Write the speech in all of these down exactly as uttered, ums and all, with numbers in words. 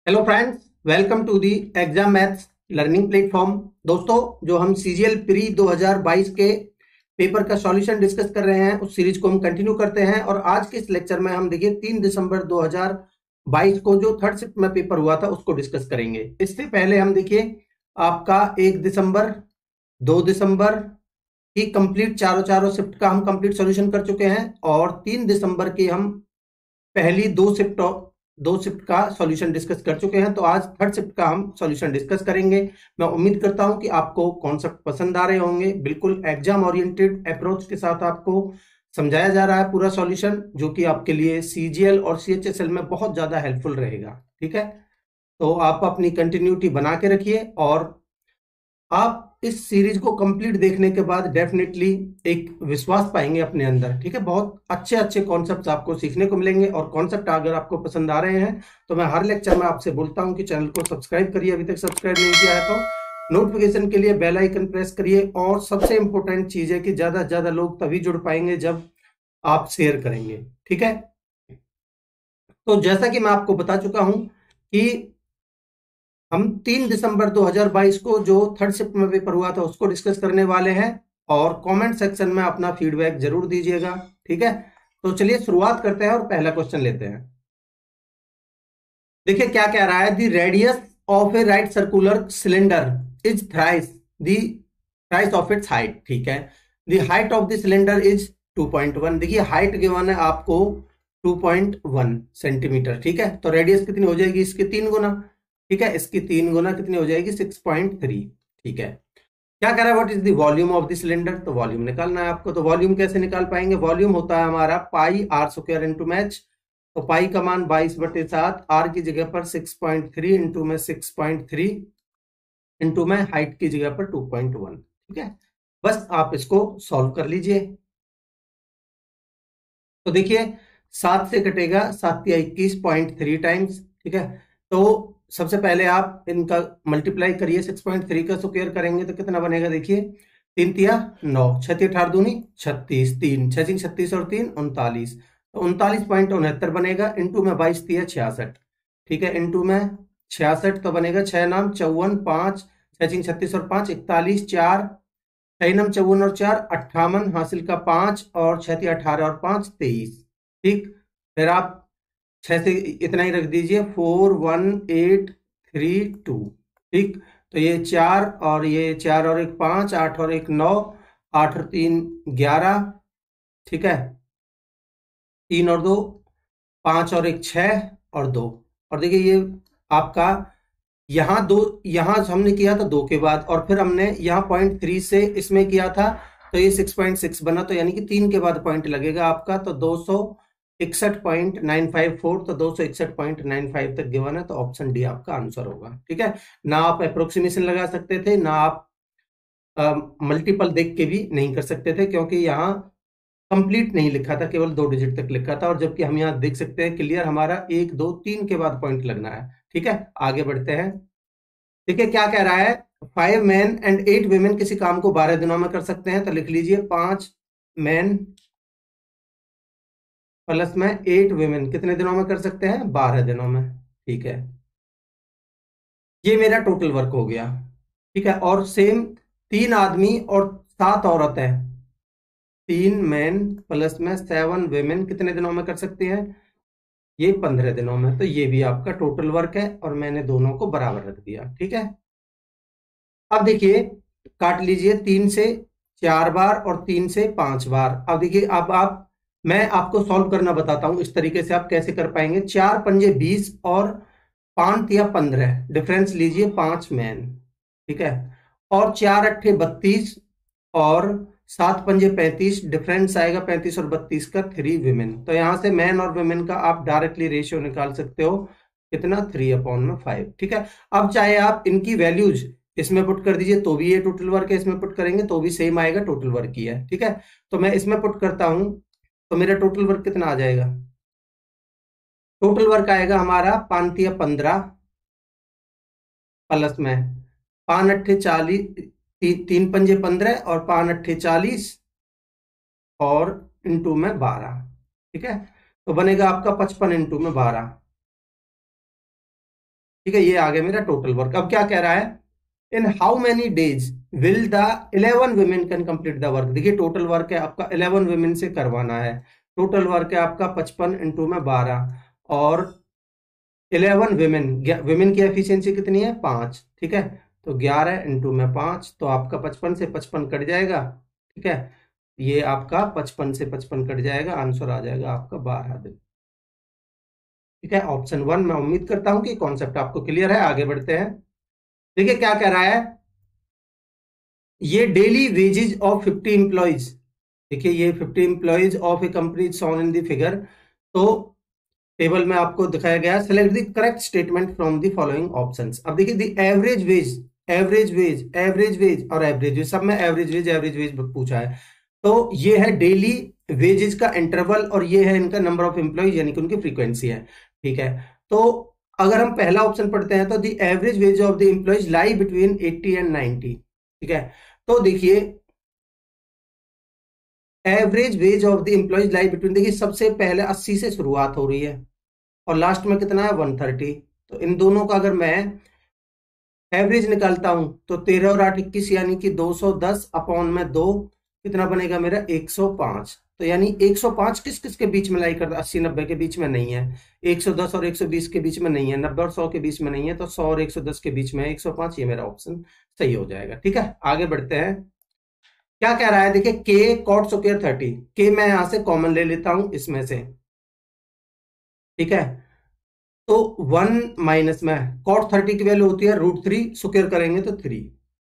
Hello friends, welcome to the exam maths learning platform. दोस्तों, जो हम सीजीएल प्री दो हज़ार बाईस के पेपर का सॉल्यूशन डिस्कस कर रहे हैं, उस सीरीज को हम कंटिन्यू करते हैं। और आज के इस लेक्चर में हम देखिए तीन दिसंबर दो हज़ार बाईस को जो थर्ड शिफ्ट में पेपर हुआ था उसको डिस्कस करेंगे। इससे पहले हम देखिए आपका एक दिसंबर, दो दिसंबर की कंप्लीट चारों चारों शिफ्ट का हम कंप्लीट सॉल्यूशन कर चुके हैं, और तीन दिसंबर की हम पहली दो शिफ्ट दो शिफ्ट का सॉल्यूशन डिस्कस कर चुके हैं। तो आज थर्ड शिफ्ट का हम सॉल्यूशन डिस्कस करेंगे। मैं उम्मीद करता हूं कि आपको कॉन्सेप्ट पसंद आ रहे होंगे। बिल्कुल एग्जाम ओरिएंटेड अप्रोच के साथ आपको समझाया जा रहा है पूरा सॉल्यूशन, जो कि आपके लिए सीजीएल और सीएचएसएल में बहुत ज्यादा हेल्पफुल रहेगा। ठीक है, तो आप अपनी कंटिन्यूटी बना के रखिए, और आप इस सीरीज को कंप्लीट देखने के बाद डेफिनेटली एक विश्वास पाएंगे अपने अंदर। ठीक है, बहुत अच्छे अच्छे कॉन्सेप्ट्स आपको सीखने को मिलेंगे। और कॉन्सेप्ट अगर आपको पसंद आ रहे हैं तो मैं हर लेक्चर में आपसे बोलता हूं कि चैनल को सब्सक्राइब करिए, अभी तक सब्सक्राइब नहीं किया है तो नोटिफिकेशन के लिए बेल आइकन प्रेस करिए। और सबसे इंपॉर्टेंट चीज है कि ज्यादा से ज्यादा लोग तभी जुड़ पाएंगे जब आप शेयर करेंगे। ठीक है, तो जैसा कि मैं आपको बता चुका हूं कि हम तीन दिसंबर दो हज़ार बाईस को जो थर्ड शिफ्ट में पेपर हुआ था उसको डिस्कस करने वाले हैं, और कमेंट सेक्शन में अपना फीडबैक जरूर दीजिएगा। ठीक है, तो चलिए शुरुआत करते हैं और पहला क्वेश्चन लेते हैं। देखिए क्या कह रहा है, the radius of a right circular cylinder is thrice the thrice of its height. ठीक है, the height of the cylinder is two point one. देखिए हाइट गिवन है आपको टू पॉइंट वन सेंटीमीटर। ठीक है, तो रेडियस कितनी हो जाएगी, इसके तीन गुना। ठीक है, इसकी तीन गुना कितनी हो जाएगी, सिक्स पॉइंट थ्री। ठीक है, क्या कह रहा है, what is the volume of the cylinder. तो वॉल्यूम निकालना है आपको। तो वॉल्यूम कैसे निकाल पाएंगे, वॉल्यूम होता है हमारा पाई आर स्क्वायर इंटू मैच। तो पाई का मान बाईस बटे सात, आर की जगह पर सिक्स पॉइंट थ्री इंटू में सिक्स पॉइंट थ्री इंटू में हाइट की जगह पर टू पॉइंट वन। ठीक है, बस आप इसको सॉल्व कर लीजिए। तो देखिए सात से कटेगा, सात या इक्कीस पॉइंट थ्री टाइम्स। ठीक है, तो सबसे पहले आप इनका मल्टीप्लाई करिए। सिक्स पॉइंट थ्री का स्क्वायर करेंगे तो कितना बनेगा, देखिए तीन तिया नौ, छत्तीस अठारह दूनी छत्तीस, तीन छः छत्तीस और तीन उनतालीस, तो उनतालीस पॉइंट उनहत्तर बनेगा। इंटू में बाईस तिया छियासठ। ठीक है, इंटू में छियासठ तो बनेगा छह नाम चौवन, पांच छः छत्तीस और पांच इकतालीस, चार छह नम चौवन और चार अट्ठावन, हासिल का पांच, और छह अठारह और पांच तेईस। ठीक, फिर आप छह से इतना ही रख दीजिए, four one eight three two. ठीक, तो ये चार और ये चार और एक पांच, आठ और एक नौ, आठ और तीन ग्यारह। ठीक है, तीन और दो पांच और एक छह और दो। और देखिए ये आपका यहाँ दो, यहाँ हमने किया था दो के बाद, और फिर हमने यहाँ पॉइंट थ्री से इसमें किया था, तो ये सिक्स पॉइंट सिक्स बना। तो यानी कि तीन के बाद पॉइंट लगेगा आपका, तो दो सौ इकसठ पॉइंट नाइन फाइव फोर, तो दो सौ इकसठ पॉइंट नाइन फाइव तक गिवन है, तो ऑप्शन डी आपका आंसर होगा। ठीक है, ना आप अप्रोक्सीमेशन लगा सकते थे, ना आप मल्टीपल देख के भी नहीं कर सकते थे, क्योंकि यहाँ कंप्लीट नहीं लिखा था, केवल दो डिजिट तक लिखा था। और जबकि हम यहाँ देख सकते हैं क्लियर हमारा एक दो तीन के बाद पॉइंट लगना है। ठीक है, आगे बढ़ते हैं। देखिए क्या कह रहा है, five man and eight women किसी काम को बारह दिनों में कर सकते हैं। तो लिख लीजिए पांच मैन प्लस में एट वुमेन कितने दिनों में कर सकते हैं, बारह दिनों में। ठीक है, ये मेरा टोटल वर्क हो गया। ठीक है, और सेम तीन आदमी और सात औरतें, तीन मैन प्लस में सेवन वुमेन कितने दिनों में कर सकते हैं, ये पंद्रह दिनों में। तो ये भी आपका टोटल वर्क है, और मैंने दोनों को बराबर रख दिया। ठीक है, अब देखिए काट लीजिए, तीन से चार बार और तीन से पांच बार। अब देखिए अब आप मैं आपको सॉल्व करना बताता हूं, इस तरीके से आप कैसे कर पाएंगे। चार पंजे बीस और पांच या पंद्रह, डिफरेंस लीजिए पांच मैन। ठीक है, और चार अट्ठे बत्तीस और सात पंजे पैंतीस, डिफरेंस आएगा पैंतीस और बत्तीस का, थ्री विमेन। तो यहां से मैन और विमेन का आप डायरेक्टली रेशियो निकाल सकते हो, कितना, थ्री अपॉन में फाइव। ठीक है, अब चाहे आप इनकी वैल्यूज इसमें पुट कर दीजिए तो भी ये टोटल वर्क है, इसमें पुट करेंगे तो भी सेम आएगा, टोटल वर्क ही है। ठीक है, तो मैं इसमें पुट करता हूं, तो मेरा टोटल वर्क कितना आ जाएगा, टोटल वर्क आएगा हमारा पांतिया पंद्रह प्लस में पान अट्ठे चालीस, ती, तीन पंजे पंद्रह और पान अट्ठे चालीस और इंटू में बारह। ठीक है, तो बनेगा आपका पचपन इंटू में बारह। ठीक है, ये आ गया मेरा टोटल वर्क। अब क्या कह रहा है, in how many days will the eleven women can complete the work. देखिए टोटल वर्क है आपका इलेवन वुमेन से करवाना है, टोटल वर्क है आपका पचपन इंटू में बारह, और इलेवन वुमेन, वुमेन की एफिशिएंसी कितनी है, पांच। ठीक है, तो ग्यारह इंटू में पांच, तो आपका पचपन से पचपन कट जाएगा। ठीक है, ये आपका पचपन से पचपन कट जाएगा, आंसर आ जाएगा आपका बारह दिन। ठीक है, ऑप्शन वन। मैं उम्मीद करता हूं कि कॉन्सेप्ट आपको क्लियर है। आगे बढ़ते हैं। देखिए क्या कह रहा है, ये daily wages of fifty employees. देखिए ये fifty employees of a company shown in the figure. तो टेबल में आपको दिखाया गया, select the correct statement from the following options. अब देखिए the average wage, average wage, average wage और एवरेज वेज, सब में एवरेज वेज एवरेज वेज पूछा है। तो ये है डेली वेजेस का इंटरवल और ये है इनका नंबर ऑफ एम्प्लॉइज यानी कि उनकी फ्रीक्वेंसी है। ठीक है, तो अगर हम पहला ऑप्शन पढ़ते हैं तो the average wage of the employees lie between eighty and ninety. ठीक है, तो देखिए average wage of the employees lie between, देखिए सबसे पहले अस्सी से शुरुआत हो रही है और लास्ट में कितना है वन थर्टी। तो इन दोनों का अगर मैं एवरेज निकालता हूं तो तेरह और आठ इक्कीस यानी कि दो सौ दस अपॉन में दो कितना बनेगा मेरा एक सौ पाँच। तो यानी एक सौ पाँच किस किस के बीच में लाई करता, अस्सी नब्बे के बीच में नहीं है, एक सौ दस और एक सौ बीस के बीच में नहीं है, नब्बे और सौ के बीच में नहीं है, तो सौ और एक सौ दस के बीच में है, एक सौ पाँच। ये मेरा ऑप्शन सही हो जाएगा। ठीक है, आगे बढ़ते हैं। क्या कह रहा है, देखिए के कॉट स्क्वायर थर्टी, के मैं यहां से कॉमन ले लेता हूं इसमें से। ठीक है, तो वन माइनस में कॉट थर्टी की वैल्यू होती है रूट थ्री, स्क्वायर करेंगे तो थ्री,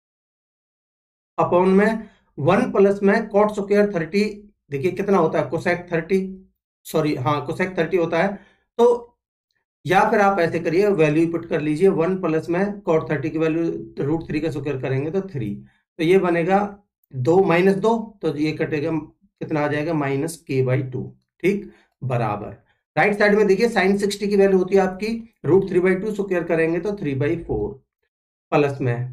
अपॉन में वन प्लस में कॉट स्क्वायर थर्टी, देखिए कितना होता है कोसेक थर्टी, सॉरी हाँ कोसेक थर्टी होता है। तो या फिर आप ऐसे करिए वैल्यू पुट कर लीजिए, वन प्लस में कॉट थर्टी की वैल्यू रूट थ्री का स्क्वायर करेंगे तो थ्री, तो ये बनेगा दो माइनस दो, तो ये कटेगा कितना आ जाएगा माइनस के बाई टू। ठीक, बराबर राइट साइड में देखिए साइन सिक्सटी की वैल्यू होती है आपकी root three by two, square करेंगे तो थ्री बाई फोर, प्लस में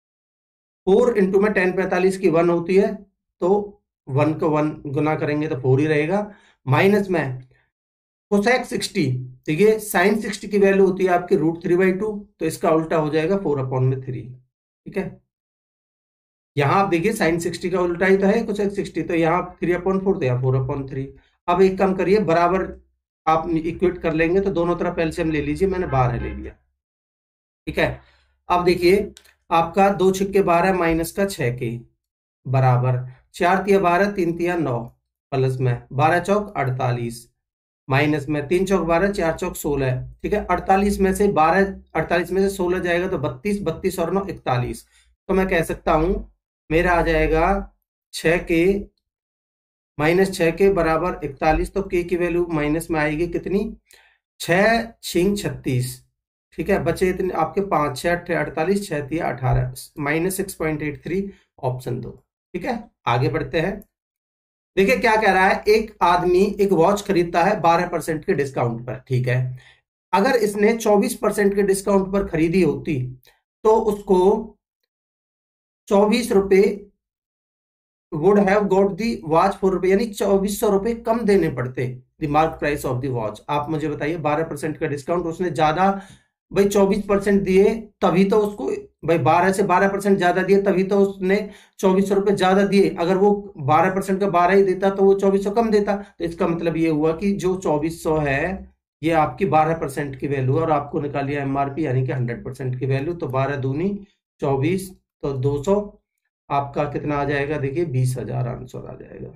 फोर इंटू में टेन पैंतालीस की वन होती है, तो वन को वन गुना करेंगे तो फोर ही रहेगा, माइनस में कोसेक सिक्सटी, देखिए साइन सिक्सटी की वैल्यू होती है आपकी रूट थ्री बाई टू, तो इसका उल्टा हो जाएगा फोर अपॉन में थ्री। ठीक है, यहां आप देखिए साइन सिक्सटी का उल्टा ही तो है कोसेक सिक्सटी, तो यहाँ थ्री अपॉन फोर, तो यहाँ फोर अपॉन थ्री। अब एक काम करिए, बराबर आप इक्वेट कर लेंगे तो दोनों तरफ एलसीएम ले लीजिए, मैंने बारह ले लिया। ठीक है, अब देखिए आपका दो छिक्के बारह माइनस का छह के बराबर चार तिया बारह, तीन तिया नौ, प्लस में बारह चौक अड़तालीस, माइनस में तीन चौक बारह, चार चौक सोलह। ठीक है, अड़तालीस में से बारह, अड़तालीस में से सोलह जाएगा तो बत्तीस, बत्तीस और नौ इकतालीस, तो मैं कह सकता हूं मेरा आ जाएगा छह के माइनस छह के बराबर इकतालीस, तो के की वैल्यू माइनस में आएगी कितनी, छह छिंग छत्तीस। ठीक है, बचे इतने आपके पांच, छह अट्ठे अड़तालीस, छह तिया अठारह, minus six point eight three, option दो। ठीक है, आगे बढ़ते हैं। देखिए क्या कह रहा है, एक आदमी एक वॉच खरीदता है बारह परसेंट के डिस्काउंट पर। ठीक है, अगर इसने चौबीस परसेंट के डिस्काउंट पर खरीदी होती तो उसको चौबीस रुपए would have got the watch four रुपए, यानी चौबीस सौ रुपए कम देने पड़ते the mark price of the watch. आप मुझे बताइए बारह परसेंट का डिस्काउंट, उसने ज्यादा भाई चौबीस परसेंट दिए तभी तो उसको, भाई बारह से बारह परसेंट ज्यादा दिए तभी तो उसने चौबीस सौ रुपए ज्यादा दिए, अगर वो बारह परसेंट का बारह ही देता तो वो चौबीस सौ कम देता। तो इसका मतलब ये हुआ कि जो चौबीस सौ है ये आपकी बारह परसेंट की वैल्यू है और आपको निकाली है एमआरपी यानी कि हंड्रेड परसेंट की वैल्यू। तो बारह दूनी चौबीस, तो दो सौ, आपका कितना आ जाएगा, देखिए बीस हजार आंसर आ जाएगा।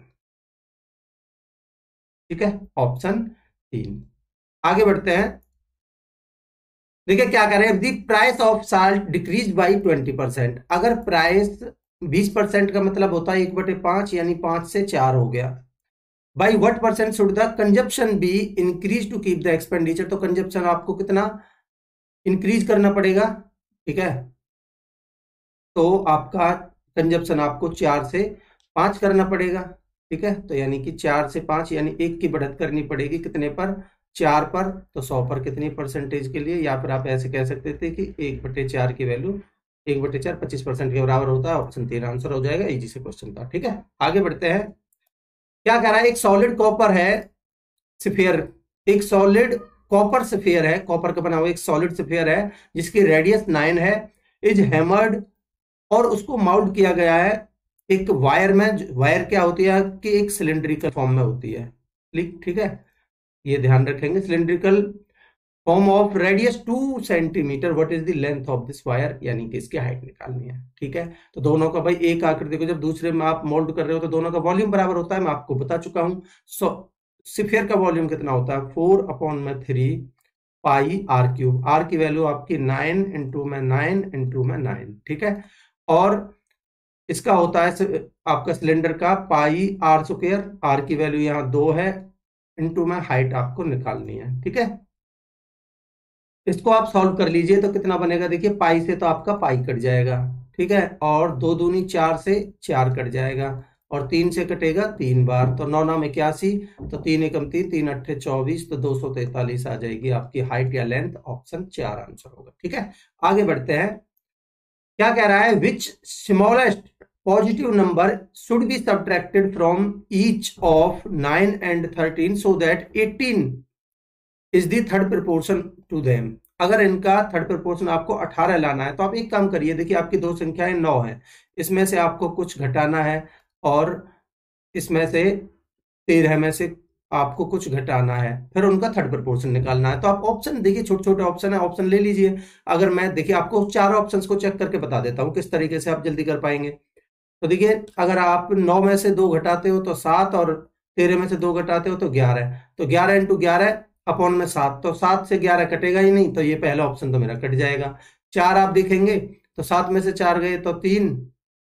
ठीक है, ऑप्शन तीन। आगे बढ़ते हैं। देखिए क्या करें, the price of salt decrease by twenty percent, अगर प्राइस बीस परसेंट का मतलब होता है एक बटे पांच, यानी पांच से चार हो गया। By what percent should the consumption be increase to keep the expenditure, तो कंजप्शन आपको कितना इंक्रीज करना पड़ेगा। ठीक है, तो आपका कंजप्शन आपको चार से पांच करना पड़ेगा। ठीक है, तो यानी कि चार से पांच यानी एक की बढ़त करनी पड़ेगी कितने पर, चार पर, तो सौ पर कितनी परसेंटेज के लिए, या फिर आप ऐसे कह सकते थे कि एक बटे चार की वैल्यू एक बटे चार पच्चीस परसेंट के बराबर होता है। ऑप्शन तीन आंसर हो जाएगा, इजी से क्वेश्चन था। ठीक है, आगे बढ़ते हैं। क्या कह रहा है, एक सॉलिड कॉपर है स्फीयर, एक सॉलिड कॉपर स्फीयर है, कॉपर का बना हुआ एक सॉलिड स्फीयर है जिसकी रेडियस नाइन है, इज हैमर्ड, और उसको माउंट किया गया है एक वायर में। वायर क्या होती है कि एक सिलेंड्रिकल फॉर्म में होती है, ठीक है, ये ध्यान रखेंगे, cylindrical form of radius two centimetre, what is the length of this wire, यानी कि इसकी हाइट निकालनी है, ठीक है। तो दोनों का भाई एक आकृति को जब दूसरे में आप मोल्ड कर रहे हो तो दोनों का वॉल्यूम बराबर होता है, मैं आपको बता चुका हूं। सो स्फीयर का वॉल्यूम कितना होता है, फोर अपॉन में three pi r cube, r की वैल्यू आपकी नाइन इंटू में नाइन इंटू में नाइन, ठीक है। और इसका होता है आपका सिलेंडर का पाई आर स्क्वायर, आर की वैल्यू यहाँ दो है, इंटू में हाइट आपको निकालनी है, ठीक है। इसको आप सॉल्व कर लीजिए तो कितना बनेगा, देखिए पाई से तो आपका पाई कट जाएगा, ठीक है, और दो दूनी चार से चार कट जाएगा, और तीन से कटेगा तीन बार, तो नौ नौ में इक्यासी, तो तीन एकम तीन, तीन अट्ठे चौबीस, तो दो सौ तैतालीस आ जाएगी आपकी हाइट या लेंथ, ऑप्शन चार आंसर होगा, ठीक है। आगे बढ़ते हैं, क्या कह रहा है, which smallest positive number should be subtracted from each of nine and thirteen so that eighteen is the third proportion to them. अगर इनका थर्ड प्रपोर्शन आपको अठारह लाना है तो आप एक काम करिए, देखिए आपकी दो संख्याएं नौ है, इसमें से आपको कुछ घटाना है, और इसमें से तेरह में से आपको कुछ घटाना है, फिर उनका थर्ड प्रपोर्शन निकालना है। तो आप ऑप्शन देखिए, छोटे छोटे ऑप्शन है, ऑप्शन ले लीजिए। अगर मैं देखिए आपको चार ऑप्शंस को चेक करके बता देता हूं किस तरीके से आप जल्दी कर पाएंगे। तो देखिए अगर आप नौ में से दो घटाते हो तो सात, और तेरह में से दो घटाते हो तो ग्यारह, तो ग्यारह इंटू ग्यारह अपॉन में सात, तो सात से ग्यारह कटेगा ही नहीं, तो ये पहला ऑप्शन तो मेरा कट जाएगा। चार आप देखेंगे तो सात में से चार गए तो तीन,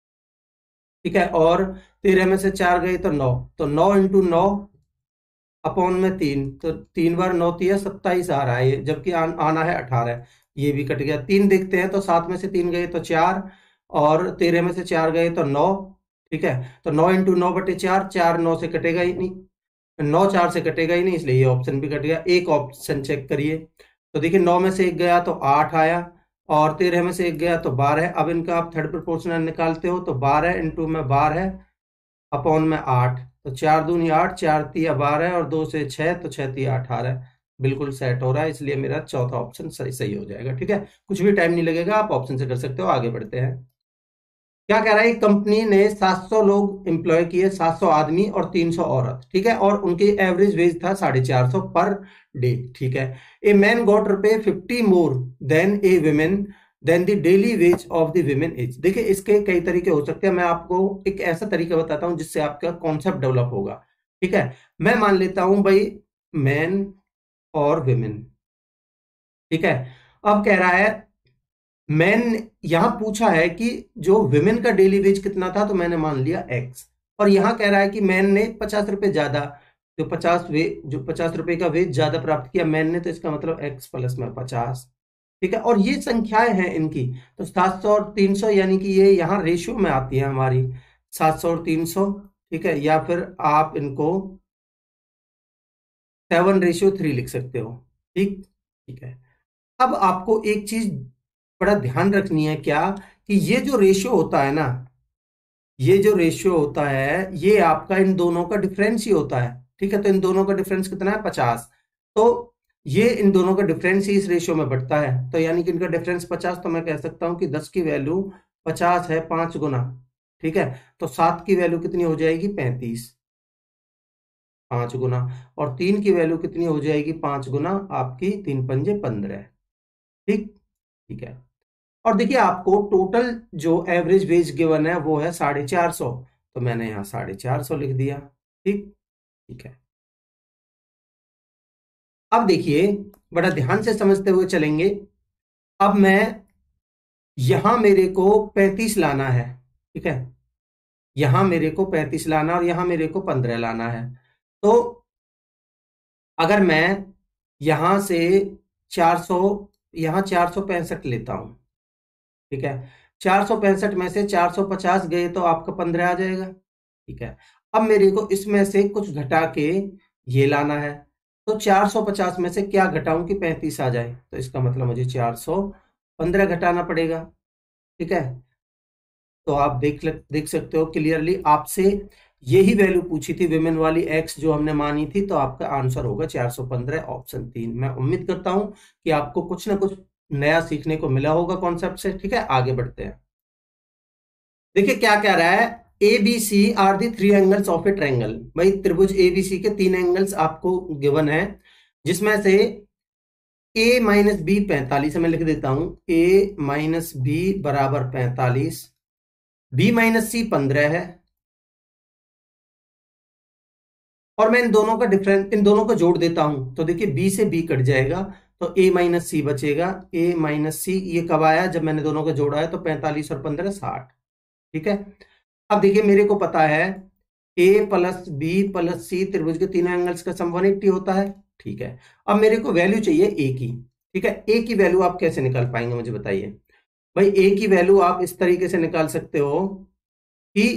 ठीक है, और तेरह में से चार गए तो नौ, तो नौ इंटू नौ अपॉन में तीन, तो तीन बार नौ तीन सत्ताईस आ रहा है ये, जबकि आ, आना है अठारह, ये भी कट गया। तीन देखते हैं तो सात में से तीन गए तो चार, और तेरह में से चार गए तो नौ, ठीक है, तो नौ इंटू नौ बटे चार, चार नौ से कटेगा ही नहीं, नौ चार से कटेगा ही नहीं, इसलिए ये ऑप्शन भी कट गया। एक ऑप्शन चेक करिए, तो देखिए नौ में से एक गया तो आठ आया, और तेरह में से एक गया तो बारह। अब इनका आप थर्ड प्रोपोर्शनल निकालते हो तो बारह इंटू में बारह अपॉन में आठ, तो चार दूनी आठ, चार तिया बारह, और दो से छह, तो छह तिया अठारह, बिल्कुल सेट हो रहा है, इसलिए मेरा चौथा ऑप्शन सही सही हो जाएगा, ठीक है। कुछ भी टाइम नहीं लगेगा, आप ऑप्शन से कर सकते हो। आगे बढ़ते हैं, क्या कह रहा है, कंपनी ने सात सौ लोग एम्प्लॉय किए, सात सौ आदमी और तीन सौ औरत, ठीक है, और उनकी एवरेज वेज था साढ़े चार सौ पर डे, ठीक है। ए मैन गॉट रुपए fifty more than a women than the daily wage of the women is. देखिए इसके कई तरीके हो सकते हैं, मैं आपको एक ऐसा तरीका बताता हूं जिससे आपका कॉन्सेप्ट डेवलप होगा, ठीक है। मैं मान लेता हूं भाई मैन और विमेन, ठीक है। अब कह रहा है मैन, यहां पूछा है कि जो विमेन का डेली वेज कितना था, तो मैंने मान लिया एक्स, और यहां कह रहा है कि मैन ने पचास रुपए ज्यादा, जो पचास वे जो पचास रुपए का वेज ज्यादा प्राप्त किया मैन ने, तो इसका मतलब एक्स प्लस में पचास, ठीक है। और ये संख्याएं हैं इनकी, तो सात सौ और तीन सौ, यानी कि ये यहाँ रेशियो में आती है हमारी, सात सौ और तीन सौ, ठीक है, या फिर आप इनको सेवन रेशियो थ्री लिख सकते हो, ठीक ठीक है। अब आपको एक चीज बड़ा ध्यान रखनी है, क्या कि ये जो रेशियो होता है ना, ये जो रेशियो होता है ये आपका इन दोनों का डिफरेंस ही होता है, ठीक है। तो इन दोनों का डिफरेंस कितना है, पचास, तो ये इन दोनों का डिफरेंस ही इस रेशियो में बढ़ता है, तो यानी कि इनका डिफरेंस पचास, तो मैं कह सकता हूं कि दस की वैल्यू पचास है पांच गुना, ठीक है। तो सात की वैल्यू कितनी हो जाएगी, पैंतीस, पांच गुना, और तीन की वैल्यू कितनी हो जाएगी, पांच गुना, आपकी तीन पंजे पंद्रह, ठीक ठीक है। और देखिए आपको टोटल जो एवरेज वेज गिवन है वो है साढ़े चार सौ, तो मैंने यहां साढ़े चार सौ लिख दिया, ठीक ठीक है। अब देखिए बड़ा ध्यान से समझते हुए चलेंगे, अब मैं यहां मेरे को पैंतीस लाना है, ठीक है, यहां मेरे को पैंतीस लाना और यहां मेरे को पंद्रह लाना है। तो अगर मैं यहां से चार सौ, यहां चार सौ पैंसठ लेता हूं, ठीक है, चार सौ पैंसठ में से चार सौ पचास गए तो आपका पंद्रह आ जाएगा, ठीक है। अब मेरे को इसमें से कुछ घटा के ये लाना है, तो चार सौ पचास में से क्या घटाऊं कि पैंतीस आ जाए, तो इसका मतलब मुझे चार सौ पंद्रह घटाना पड़ेगा, ठीक है। तो आप देख देख सकते हो क्लियरली, आपसे यही वैल्यू पूछी थी विमेन वाली एक्स जो हमने मानी थी, तो आपका आंसर होगा चार सौ पंद्रह, ऑप्शन तीन। मैं उम्मीद करता हूं कि आपको कुछ ना कुछ नया सीखने को मिला होगा कॉन्सेप्ट से। ठीक है, आगे बढ़ते हैं। देखिए क्या कह रहा है, A B C are the three angles of a triangle. भाई त्रिभुज ए बी सी के तीन एंगल्स आपको गिवन है, जिसमें से a माइनस बी पैंतालीस है, मैं लिख देता हूं a माइनस बी बराबर पैंतालीस, b माइनस सी पंद्रह है, और मैं इन दोनों का डिफरेंस, इन दोनों को जोड़ देता हूं तो देखिए b से b कट जाएगा, तो a माइनस सी बचेगा। a माइनस सी ये कब आया, जब मैंने दोनों को जोड़ा है, तो पैंतालीस और पंद्रह साठ। ठीक है, अब देखिए मेरे को पता है a plus B plus C त्रिभुज के तीनों एंगल्स का सम एक सौ अस्सी होता है। ठीक है, अब मेरे को वैल्यू चाहिए a की। ठीक है, a की वैल्यू आप कैसे निकाल पाएंगे मुझे बताइए। भाई a की वैल्यू आप इस तरीके से निकाल सकते हो कि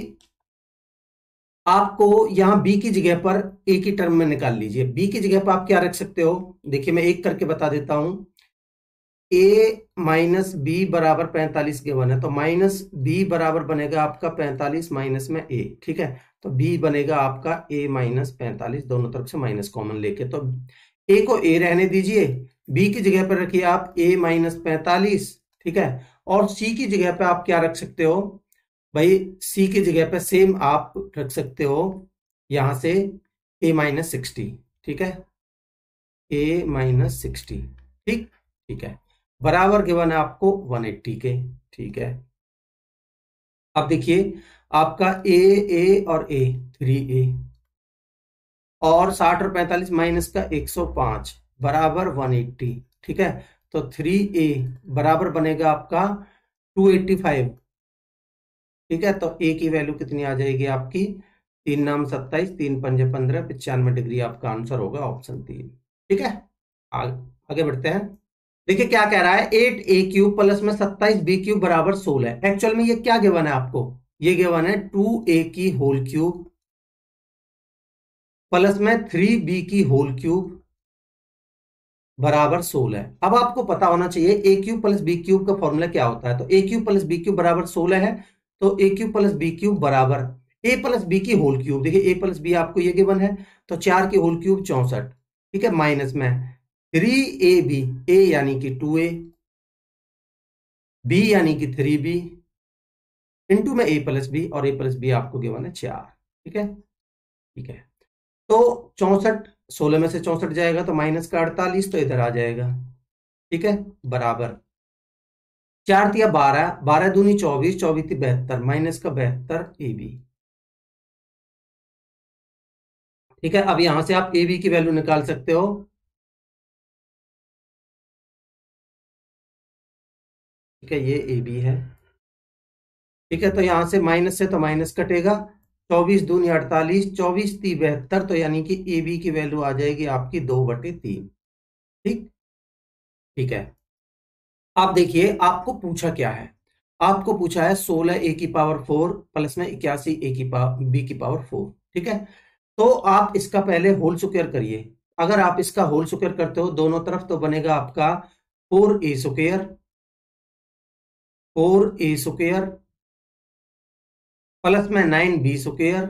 आपको यहां b की जगह पर a की टर्म में निकाल लीजिए। b की जगह पर आप क्या रख सकते हो, देखिए मैं एक करके बता देता हूं। a माइनस बी बराबर पैंतालीस के वन है, तो माइनस बी बराबर बनेगा आपका पैंतालीस माइनस में a। ठीक है, तो b बनेगा आपका a माइनस पैंतालीस, दोनों तरफ से माइनस कॉमन लेके, तो a को a रहने दीजिए, b की जगह पर रखिए आप a माइनस पैंतालीस। ठीक है, और c की जगह पर आप क्या रख सकते हो, भाई c की जगह पे सेम आप रख सकते हो यहां से a माइनस सिक्सटी। ठीक है, a माइनस सिक्सटी। ठीक ठीक है, बराबर गिवन है आपको वन एट्टी के। ठीक है, अब देखिए आपका a a और a थ्री ए, और साठ और पैंतालीस माइनस का एक सौ पांच बराबर वन एट्टी। ठीक है, तो थ्री ए बराबर बनेगा आपका टू एट्टी फाइव। ठीक है, तो ए की वैल्यू कितनी आ जाएगी आपकी, तीन नाम सत्ताईस, तीन पंजे पंद्रह, पचानवे डिग्री आपका आंसर होगा ऑप्शन तीन। ठीक है, आगे आगे बढ़ते हैं। देखिए क्या कह रहा है, एट ए क्यूब प्लस में सत्ताईस बी क्यूब बराबर सोलह। एक्चुअल में ये क्या गिवन है आपको, ये गिवन है टू ए की होल क्यूब प्लस में थ्री बी की होल क्यूब बराबर सोलह। अब आपको पता होना चाहिए A cube plus B cube का फॉर्मूला क्या होता है, तो A cube plus B cube बराबर सोलह है, तो A cube plus B cube बराबर ए प्लस बी की होल क्यूब। देखिए ए प्लस बी आपको ये गिवन है, तो चार की होल क्यूब चौसठ। ठीक है, माइनस में थ्री ए बी, ए यानी कि टू ए, बी यानी कि थ्री बी, इंटू में ए प्लस बी, और ए प्लस बी आपको गिवन है चार। ठीक है, ठीक है, तो चौसठ सोलह में से चौसठ जाएगा तो माइनस का अड़तालीस, तो इधर आ जाएगा। ठीक है, बराबर चार तिया बारह, बारह दूनी चौबीस, चौबीस थी बहत्तर, माइनस का बहत्तर ए बी। ठीक है, अब यहां से आप ए बी की वैल्यू निकाल सकते हो। ठीक है, ये ए बी है। ठीक है, तो यहां से माइनस से तो माइनस कटेगा, चौबीस दूनी अड़तालीस, चौबीस ती बहत्तर, तो यानी कि ए बी की वैल्यू आ जाएगी आपकी दो बटे तीन। ठीक ठीक है, आप देखिए आपको पूछा क्या है, आपको पूछा है सोलह ए की पावर फोर प्लस में इक्यासी ए की पावर बी की पावर फोर। ठीक है, तो आप इसका पहले होल स्क्वायर करिए। अगर आप इसका होल स्क्वायर करते हो दोनों तरफ, तो बनेगा आपका फोर ए स्क्वायर, फोर ए स्क्वायर प्लस में नाइन बी स्क्वायर।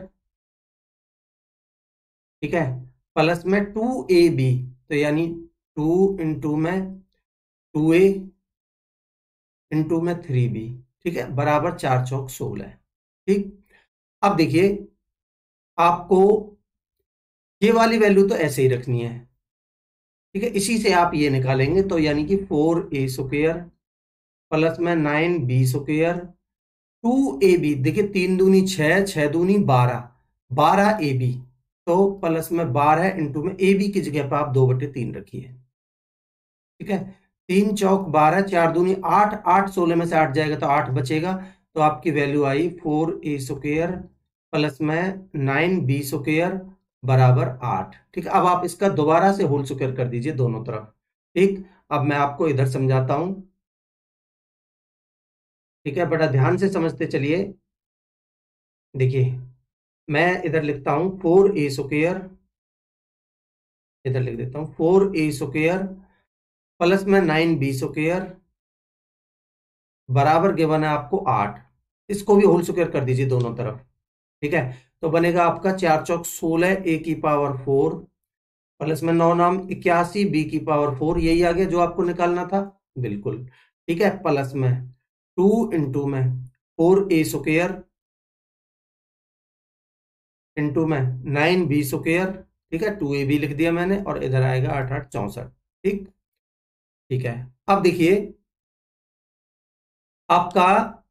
ठीक है, प्लस में टू ए बी, तो यानी टू इंटू में टू ए इंटू में थ्री बी। ठीक है, बराबर चार चौक सोलह। ठीक, अब देखिए आपको ये वाली वैल्यू तो ऐसे ही रखनी है। ठीक है, इसी से आप ये निकालेंगे, तो यानी कि फोर ए स्क्वायर प्लस में नाइन बी स्क्वायर, टू ए बी, देखिए तीन दूनी छह, छह दूनी बारह, बारह ए बी, तो प्लस में बारह इंटू में ए बी की जगह पर आप दो बटे तीन रखिए। ठीक है, तीन चौक बारह, चार दूनी आठ, आठ सोलह में से आठ जाएगा तो आठ बचेगा, तो आपकी वैल्यू आई फोर ए स्क्वायर प्लस में नाइन बी स्क्वायर बराबर आठ। ठीक है, अब आप इसका दोबारा से होल स्क्वायर कर दीजिए दोनों तरफ। ठीक, अब मैं आपको इधर समझाता हूं। ठीक है, बड़ा ध्यान से समझते चलिए। देखिए मैं इधर लिखता हूं फोर ए स्क्वायर, इधर लिख देता हूं फोर ए स्क्वायर प्लस में नाइन बी स्क्वायर बराबर गिवन है आपको आठ। इसको भी होल स्क्वायर कर दीजिए दोनों तरफ। ठीक है, तो बनेगा आपका चार चौक सोलह ए की पावर फोर प्लस में नौ नाम इक्यासी बी की पावर फोर, यही आ गया जो आपको निकालना था। बिल्कुल ठीक है, प्लस में टू इंटू में फोर ए स्क्वायर इंटू में नाइन बी स्क्वायर, ठीक है, टू ए बी लिख दिया मैंने, और इधर आएगा आठ आठ चौसठ। ठीक ठीक है, अब देखिए आपका,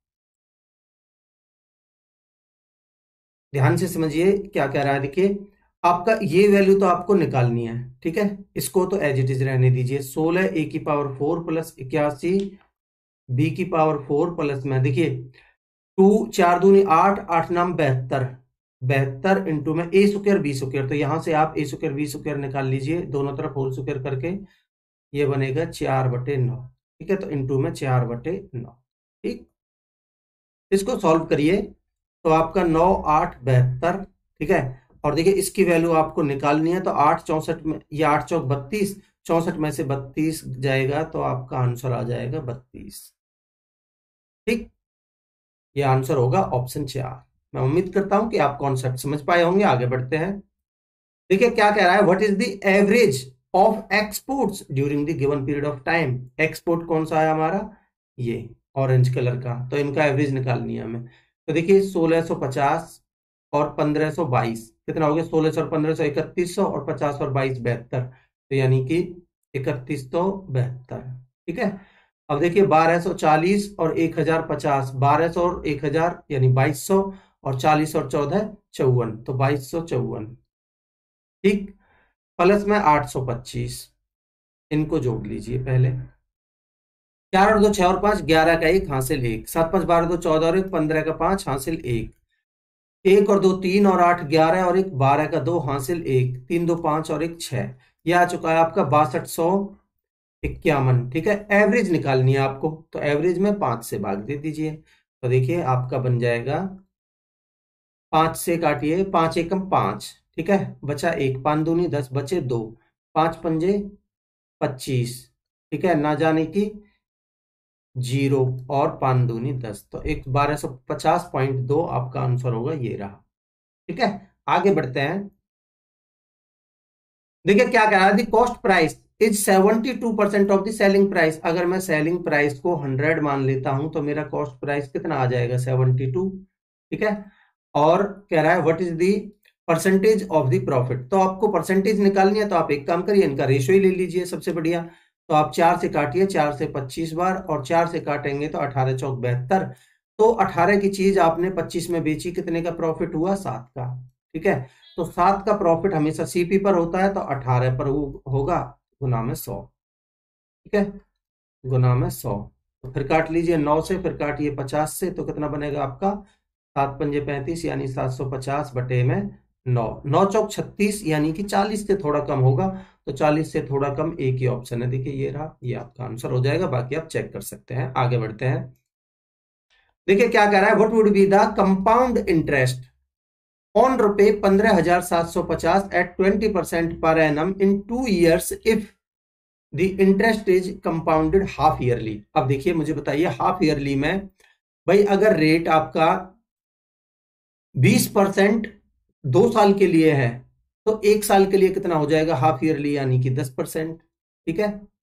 ध्यान से समझिए क्या कह रहा है। देखिए आपका ये वैल्यू तो आपको निकालनी है, ठीक है, इसको तो एज इट इज रहने दीजिए। सोलह ए की पावर फोर प्लस इक्यासी बी की पावर फोर प्लस में देखिए टू चार दूनी आठ, आठ नाम बहत्तर, बहत्तर इंटू में ए स्क्वायर बी स्क्वायर, तो यहां से आप ए स्क्वायर बी स्क्वायर निकाल लीजिए, दोनों तरफ होल स्क्वायर करके ये बनेगा चार बटे नौ। ठीक है, तो इंटू में चार बटे नौ। ठीक, इसको सॉल्व करिए तो आपका नौ आठ बहत्तर, ठीक है, और देखिए इसकी वैल्यू आपको निकालनी है, तो आठ चौसठ में, ये आठ चौक बत्तीस, चौसठ में से बत्तीस जाएगा तो आपका आंसर आ जाएगा बत्तीस। ठीक, ये आंसर होगा ऑप्शन चार। मैं उम्मीद करता हूं कि आप कॉन्सेप्ट समझ पाए होंगे। आगे बढ़ते हैं। देखिए क्या कह रहा है, what is the average of exports during the given period of time. Export कौन सा है हमारा, ये ऑरेंज कलर का, तो इनका एवरेज निकालनी है हमें। तो देखिए सोलह सौ पचास और पंद्रह सौ बाईस कितना हो गया, सोलह सौ और पंद्रह सौ इकतीस सौ, और पचास और बाईस बहत्तर, तो यानी कि इकतीस सौ बहत्तर। ठीक है, अब देखिए बारह सौ चालीस और एक हजार पचास, बारह सौ और एक हजार यानी बाईस सौ, और चालीस और चौदह चौवन, तो बाईस सौ चौवन। ठीक, प्लस में आठ सौ पच्चीस, इनको जोड़ लीजिए पहले। चार और दो छह और पांच, ग्यारह का एक हासिल एक, सात पांच बारह, दो चौदह और एक पंद्रह का पांच हासिल एक, एक और दो तीन और आठ ग्यारह और एक बारह का दो हासिल एक, तीन दो पांच और एक छह, यह आ चुका है आपका बासठ सौ इक्यावन। ठीक है, एवरेज निकालनी है आपको, तो एवरेज में पांच से भाग दे दीजिए, तो देखिए आपका बन जाएगा, पांच से काटिए, पांच एकम पांच, ठीक है, बचा एक, पांच दूनी दस, बचे दो, पांच पंजे पच्चीस, ठीक है, ना जाने की जीरो, और पांच दूनी दस, तो एक बारह सौ पचास पॉइंट दो आपका आंसर होगा, ये रहा। ठीक है, आगे बढ़ते हैं। देखिए क्या कह रहा है, the cost price is seventy two percent of the selling price. अगर मैं सेलिंग प्राइस को हंड्रेड मान लेता हूं तो मेरा कॉस्ट प्राइस कितना आ जाएगा, सेवेंटी टू। ठीक है, और कह रहा है what is the percentage of the profit. तो आपको परसेंटेज निकालनी है, तो आप एक काम करिए, इनका रेशियो ही ले लीजिए सबसे बढ़िया। तो आप चार से काटिए, चार से पच्चीस बार, और चार से काटेंगे तो अठारह चौक बहत्तर, तो अठारह की चीज आपने पच्चीस में बेची, कितने का प्रॉफिट हुआ, सात का। ठीक है, तो सात का प्रॉफिट हमेशा सीपी पर होता है, तो अठारह पर होगा, गुना में सौ। ठीक है, गुना में सौ, तो फिर काट लीजिए नौ से, फिर काटिए पचास से, तो कितना बनेगा आपका, सात पंजे पैंतीस, यानी सात सौ पचास बटे में नौ, नौ चौक छत्तीस, यानी कि चालीस से थोड़ा कम होगा, तो चालीस से थोड़ा कम एक ही ऑप्शन है। देखिए ये रहा, ये आपका आंसर हो जाएगा, बाकी आप चेक कर सकते हैं। आगे बढ़ते हैं। देखिए क्या कह रहा है, what would be the compound interest on रुपए पंद्रह हजार सात सौ पचास at twenty percent per annum in two years if the interest is compounded half yearly. अब देखिए मुझे बताइए, हाफ ईयरली में भाई अगर रेट आपका बीस परसेंट दो साल के लिए है, तो एक साल के लिए कितना हो जाएगा हाफ ईयरली, यानी कि दस परसेंट। ठीक है,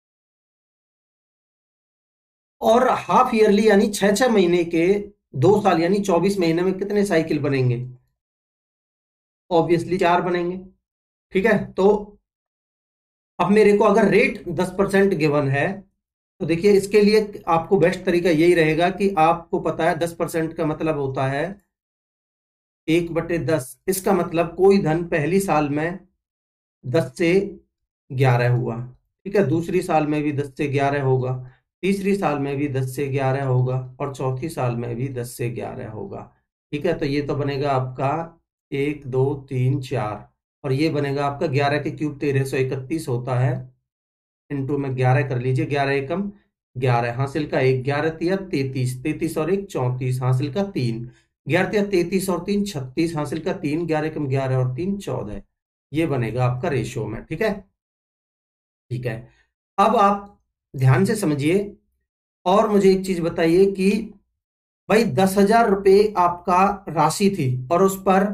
और हाफ ईयरली यानी छह छह महीने के, दो साल यानी चौबीस महीने में कितने साइकिल बनेंगे, ऑब्वियसली चार बनेंगे। ठीक है, तो अब मेरे को अगर रेट दस परसेंट गिवन है, तो देखिए इसके लिए आपको बेस्ट तरीका यही रहेगा कि आपको पता है दस परसेंट का मतलब होता है एक बटे दस। इसका मतलब कोई धन पहली साल में दस से ग्यारह हुआ, ठीक है, दूसरी साल में भी दस से ग्यारह होगा, तीसरी साल में भी दस से ग्यारह होगा, और चौथी साल में भी दस से ग्यारह होगा। ठीक है, तो ये तो बनेगा आपका एक दो तीन चार, और ये बनेगा आपका ग्यारह के क्यूब तेरह सौ इकतीस होता है, इंटू में ग्यारह कर लीजिए, ग्यारह एकम ग्यारह, हासिल का एक, ग्यारह तिया तैतीस, तैतीस और एक चौंतीस, हासिल का तीन, ग्यारह तिया तैतीस और तीन छत्तीस, हासिल का तीन, ग्यारह एकम ग्यारह और तीन चौदह, ये बनेगा आपका रेशियो में। ठीक है, ठीक है, अब आप ध्यान से समझिए और मुझे एक चीज बताइए कि भाई दस हजार रुपये आपका राशि थी और उस पर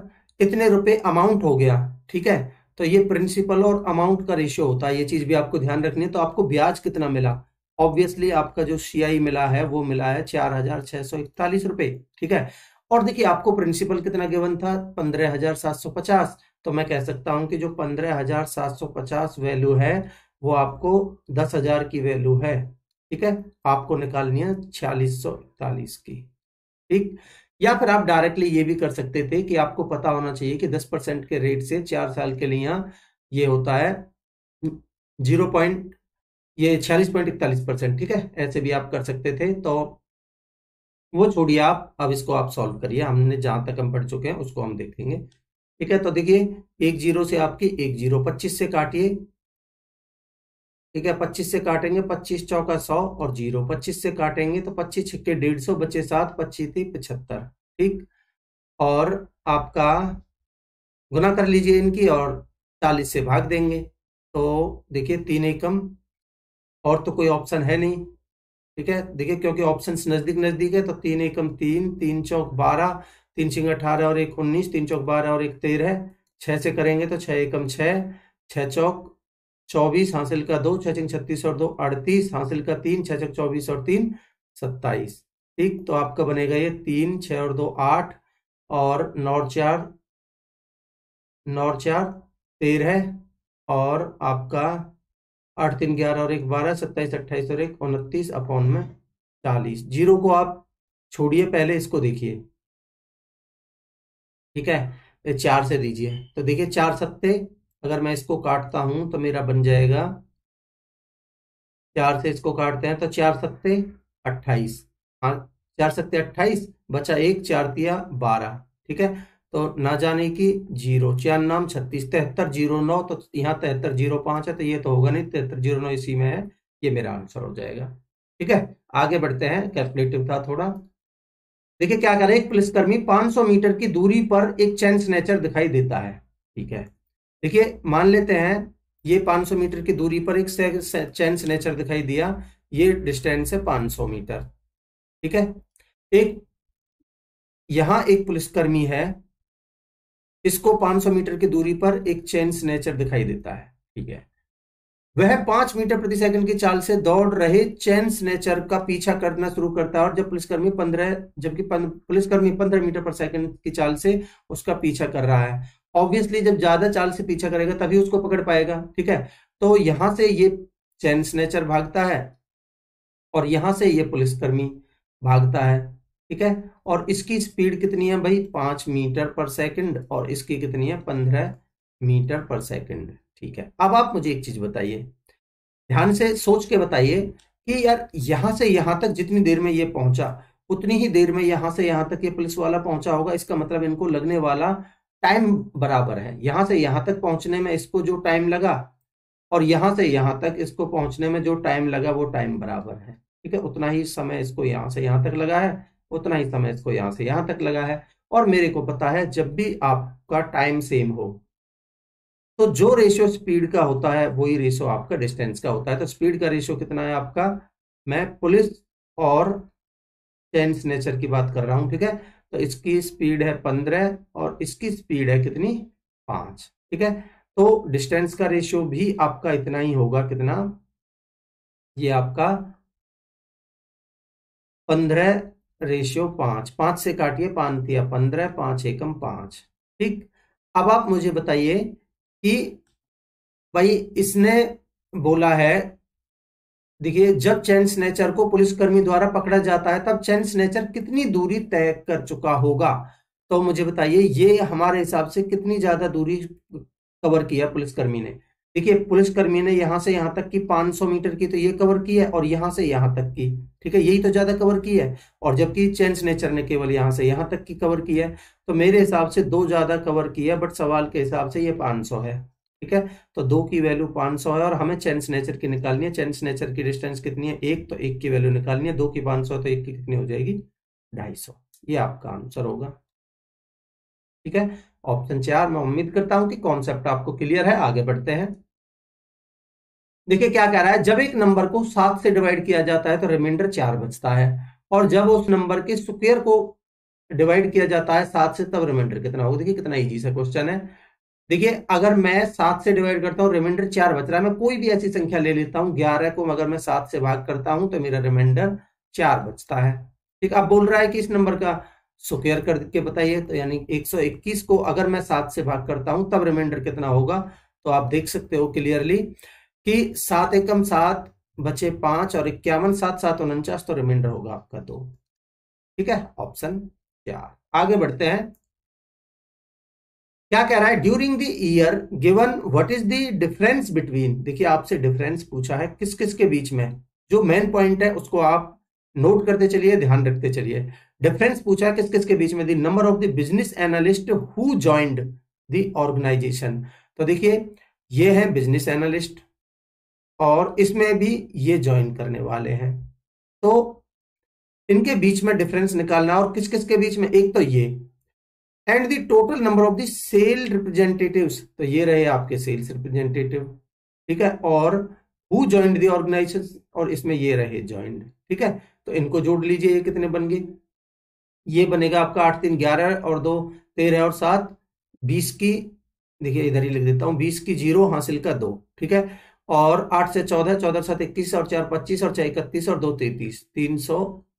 कितने रुपए अमाउंट हो गया, ठीक है। तो ये प्रिंसिपल और अमाउंट का रेशियो होता है, ये चीज भी आपको ध्यान रखनी है। तो आपको ब्याज कितना मिला, ऑब्वियसली आपका जो सीआई मिला है वो मिला है चार हजार छह सौ इकतालीस रुपए, ठीक है। और देखिए आपको प्रिंसिपल कितना गिवन था, पंद्रह हजार सात सौ पचास। तो मैं कह सकता हूं कि जो पंद्रह हजार सात सौ पचास वैल्यू है वो आपको दस हजार की वैल्यू है, ठीक है। आपको निकालनी है छियालीस सौ इकतालीस की, ठीक। या फिर आप डायरेक्टली ये भी कर सकते थे कि आपको पता होना चाहिए कि दस परसेंट के रेट से चार साल के लिए यहाँ ये होता है जीरो पॉइंट ये छियालीस पॉइंट इकतालीस परसेंट, ठीक है। ऐसे भी आप कर सकते थे। तो वो छोड़िए, आप अब इसको आप सॉल्व करिए, हमने जहां तक हम पढ़ चुके हैं उसको हम देखेंगे, ठीक है। तो देखिए एक जीरो से आपकी एक जीरो, पच्चीस से काटिए, ठीक है। पच्चीस से काटेंगे, पच्चीस चौका सौ और जीरो, पच्चीस से काटेंगे तो पच्चीस छिक्के डेढ़ सौ, बचे सात, पच्चीस थी पचहत्तर, ठीक। और आपका गुना कर लीजिए इनकी और चालीस से भाग देंगे। तो देखिए तीन एकम, और तो कोई ऑप्शन है नहीं, ठीक है। देखिए क्योंकि ऑप्शंस नजदीक नजदीक है तो तीन एकम तीन, तीन चौक बारह, तीन छिंग अठारह और एक उन्नीस, तीन चौक बारह और एक तेरह, छह से करेंगे तो छह एकम छह, छह चौक चौबीस, हासिल का दो, छह छिंग छत्तीस और दो अड़तीस, हासिल का तीन, छह चौक चौबीस और तीन सत्ताईस, ठीक। तो आपका बनेगा ये तीन, छह और दो आठ, और नौ और चार नौ और चार तेरह, और आपका आठ तीन ग्यारह और एक बारह, सत्ताईस अट्ठाईस और एक उनतीस, अपॉन में चालीस। जीरो को आप छोड़िए, पहले इसको देखिए, ठीक है। ये चार से दीजिए, तो देखिए चार सत्ते, अगर मैं इसको काटता हूं तो मेरा बन जाएगा, चार से इसको काटते हैं तो चार सत्ते अट्ठाईस, हाँ, चार सत्ते अट्ठाईस, बचा एक, चार तिया बारह, ठीक है। तो ना जाने की जीरो, चार नाम छत्तीस, तिहत्तर जीरो नौ, तो यहाँ तिहत्तर जीरो पांच है तो ये तो होगा नहीं, तिहत्तर जीरो नौ इसी में है, ये मेरा आंसर हो जाएगा, ठीक है। आगे बढ़ते हैं, कैलकुलेटिव था थोड़ा। देखिए क्या करें, एक पुलिसकर्मी पाँच सौ मीटर की दूरी पर एक चैन स्नैचर दिखाई देता है, ठीक है। देखिए मान लेते हैं ये पाँच सौ मीटर की दूरी पर एक चैन स्नैचर दिखाई दिया, ये डिस्टेंस है पाँच सौ मीटर, ठीक है। एक यहां एक पुलिसकर्मी है, इसको पाँच सौ मीटर की दूरी पर एक चैन स्नैचर दिखाई देता है, ठीक है। वह पांच मीटर प्रति सेकंड की चाल से दौड़ रहे चैन स्नैचर का पीछा करना शुरू करता है, और जब पुलिसकर्मी पंद्रह जबकि पुलिसकर्मी पंद्रह मीटर पर सेकंड की चाल से उसका पीछा कर रहा है। ऑब्वियसली जब ज्यादा चाल से पीछा करेगा तभी उसको पकड़ पाएगा, ठीक है। तो यहां से ये चैन स्नैचर भागता है और यहां से ये पुलिसकर्मी भागता है, ठीक है। और इसकी स्पीड कितनी है भाई, पांच मीटर पर सेकंड, और इसकी कितनी है, पंद्रह मीटर पर सेकंड, ठीक है। अब आप मुझे एक चीज बताइए, ध्यान से सोच के बताइए कि यार यहां से यहां तक जितनी देर में ये पहुंचा उतनी ही देर में यहां से यहां तक ये पुलिस वाला पहुंचा होगा, इसका मतलब इनको लगने वाला टाइम बराबर है। यहां से यहां तक पहुंचने में इसको जो टाइम लगा और यहां से यहां तक इसको पहुंचने में जो टाइम लगा वो टाइम बराबर है, ठीक है। उतना ही समय इसको यहां से यहां तक लगा है, उतना ही समय इसको यहां से यहां तक लगा है। और मेरे को पता है जब भी आपका टाइम सेम हो तो जो रेशियो स्पीड का होता है वही रेशियो आपका डिस्टेंस का होता है। तो स्पीड का रेशियो कितना है आपका, मैं पुलिस और चैन स्नैचर की बात कर रहा हूं, ठीक है। तो इसकी स्पीड है पंद्रह और इसकी स्पीड है कितनी, पांच, ठीक है। तो डिस्टेंस का रेशियो भी आपका इतना ही होगा, कितना, ये आपका पंद्रह रेशियो पांच, पांच से काटिए, पांच दिया पंद्रह, पांच एकम पांच, ठीक। अब आप मुझे बताइए कि भाई इसने बोला है, देखिए जब चैन स्नैचर को पुलिसकर्मी द्वारा पकड़ा जाता है तब चैन स्नैचर कितनी दूरी तय कर चुका होगा। तो मुझे बताइए ये हमारे हिसाब से कितनी ज्यादा दूरी कवर किया पुलिसकर्मी ने। देखिए पुलिसकर्मी ने यहां से यहां तक की पाँच सौ मीटर की तो ये कवर की है, और यहां से यहां तक की, ठीक है, यही तो ज्यादा कवर की है। और जबकि चैन स्नैचर ने केवल यहां से यहां तक की कवर की है। तो मेरे हिसाब से दो ज्यादा कवर की है, बट सवाल के हिसाब से ये पाँच सौ है, ठीक है। तो दो की वैल्यू पाँच सौ है और हमें चैन स्नैचर की निकालनी है। चैन स्नैचर की डिस्टेंस कितनी है, एक, तो एक की वैल्यू निकालनी है। दो की पाँच सौ तो एक की कितनी हो जाएगी, ढाई सौ। ये आपका आंसर होगा, ठीक है। ऑप्शन चार। मैं उम्मीद करता हूं कि कॉन्सेप्ट आपको क्लियर है। आगे बढ़ते हैं। देखिए क्या कह रहा है, जब एक नंबर को सात से डिवाइड किया जाता है तो रिमाइंडर चार बचता है, और जब उस नंबर के स्क्वायर को डिवाइड किया जाता है सात से तब रिमाइंडर कितना होगा। देखिए कितना इजी सा क्वेश्चन है। देखिए अगर मैं सात से डिवाइड करता हूँ, रिमाइंडर चार बच रहा है, मैं कोई भी ऐसी संख्या ले लेता हूँ, ग्यारह को अगर मैं सात से भाग करता हूं तो मेरा रिमाइंडर चार बचता है। ठीक, अब बोल रहा है कि इस नंबर का स्क्वायर करके बताइए, तो यानी एक सौ इक्कीस को अगर मैं सात से भाग करता हूं तब रिमाइंडर कितना होगा। तो आप देख सकते हो क्लियरली कि सात एकम सात बचे पांच और इक्यावन, सात सात उनचास, तो रिमाइंडर होगा आपका दो। ठीक है, ऑप्शन चार। आगे बढ़ते हैं। क्या कह रहा है, during the year given what is the difference between. देखिए आपसे डिफरेंस पूछा है किस किस के बीच में, जो मेन पॉइंट है उसको आप नोट करते चलिए, ध्यान रखते चलिए। डिफरेंस पूछा है किस किस के बीच में, the number of the business analyst who joined the organisation. तो देखिए ये है बिजनेस एनालिस्ट और इसमें भी ये ज्वाइन करने वाले हैं, तो इनके बीच में डिफरेंस निकालना। और किस किस के बीच में, एक तो ये, and the total number of the sale representatives, तो ये रहे आपके सेल्स रिप्रेजेंटेटिव। ठीक है, और हु जॉइंड द ऑर्गेनाइजेशन, और इसमें ये रहे जॉइंड। ठीक है, तो इनको जोड़ लीजिए, ये कितने बन गए, ये बनेगा आपका आठ तीन ग्यारह और दो तेरह और सात बीस की, देखिए इधर ही लिख देता हूं, बीस की जीरो, हासिल का दो। ठीक है, और आठ से चौदह, चौदह सात इक्कीस और चार पच्चीस और चार इकतीस और दो तैतीस, तीन सौ